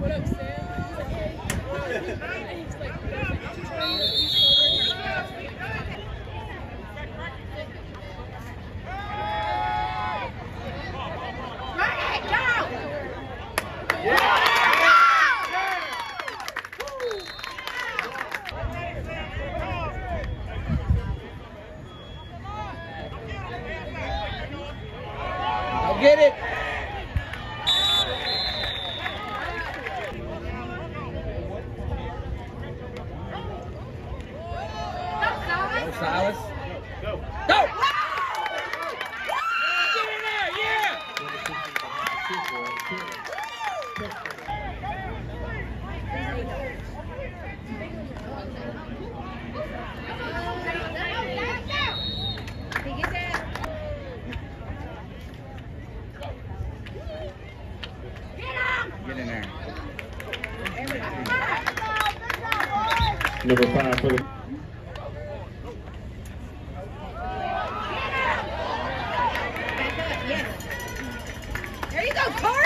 Get it. Go, Silas. Go. Go. Get in there, yeah. Get in there. Number 5 for the... There you go, Carter!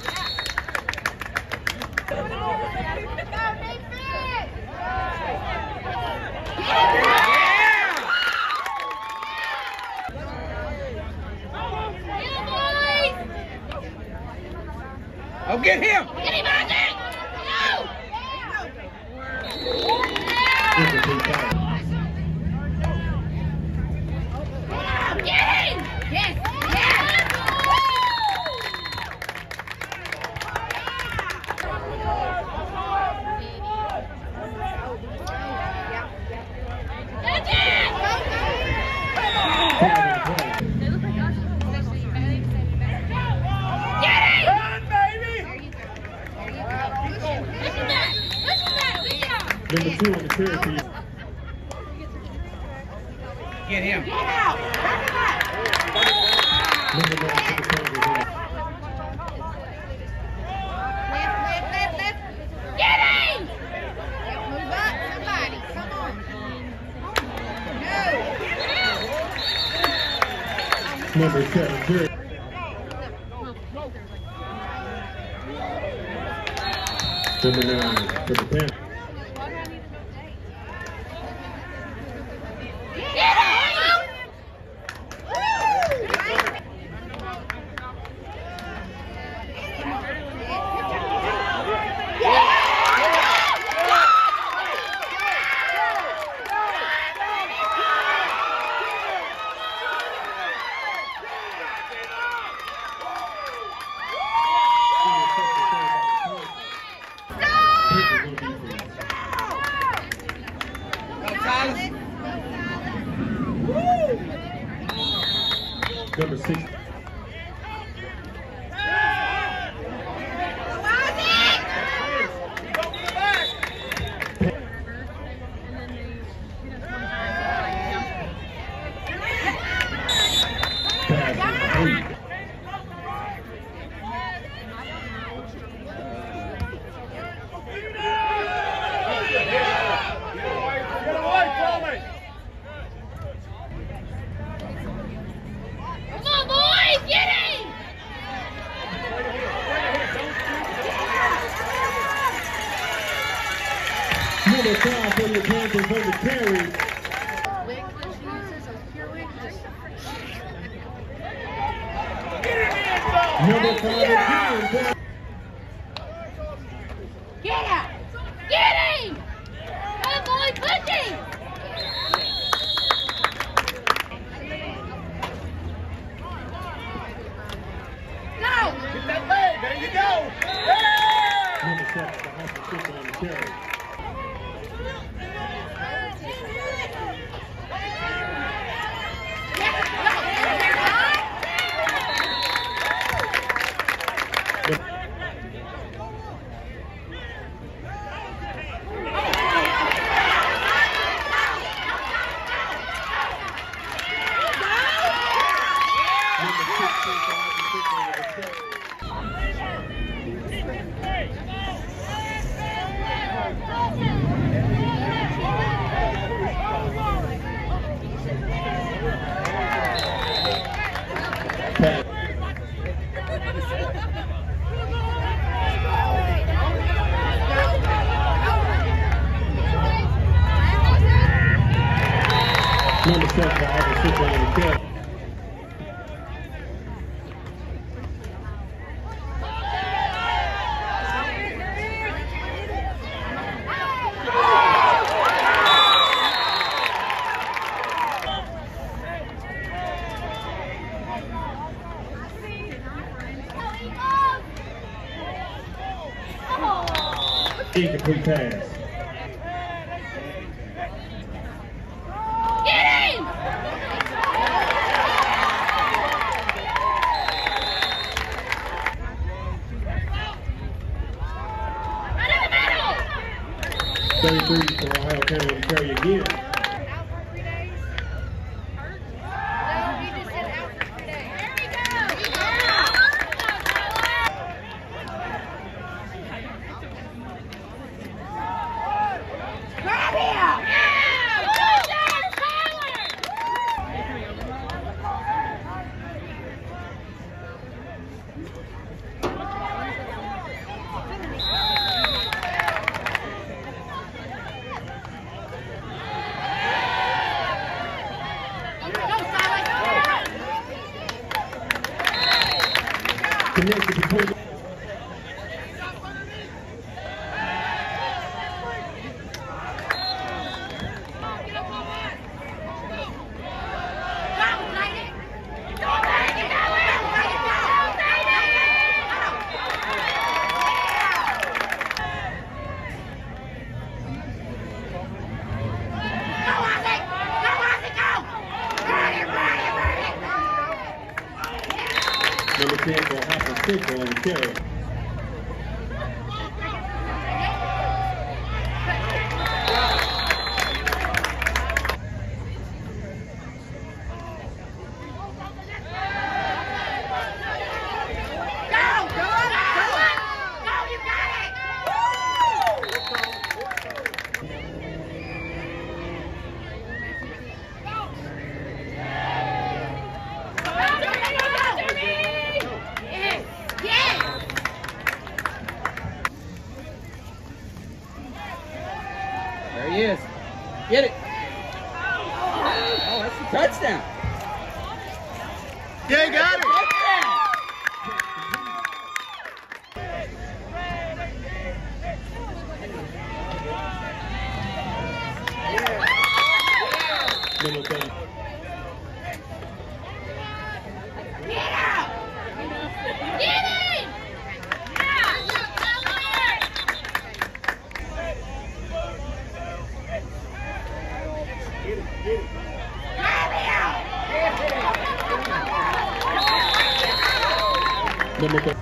Oh, get him! Get him out there! No! Get him! Yes! Yes! Number 2 on the Cherokee. Get him. Get out! Number 9 for the Tigers. Left. Get him! Move up, somebody. Come on. No. Number 7, Cherokee. Number 9 for the Panthers. Number 6. Number 5 for the Panthers for the carry. Number 5 again. Get out! Get him! Come on, push him! Go! Get that leg. There you go. Number 7 behind the system on the carry. Number 7 will have a sit down and carry. Incomplete pass. Get him! Right in the middle! 33 for Ohio County to carry again. Out for 3 days. Hurt? No, he just said out for 3 days. There we go! Grab him! Yeah! Go there, Tyler! Connected between. Number 10 for Ohio State on the carry. There he is. Get it. Oh, that's a touchdown. Yeah, you got it. Number 10. Get him! Number 10.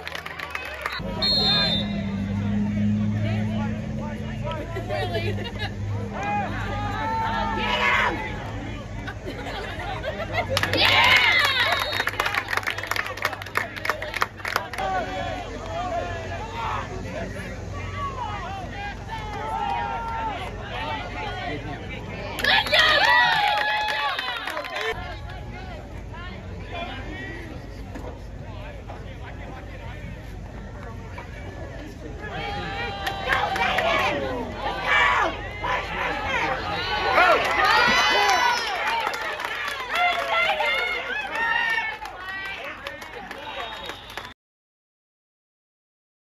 Really?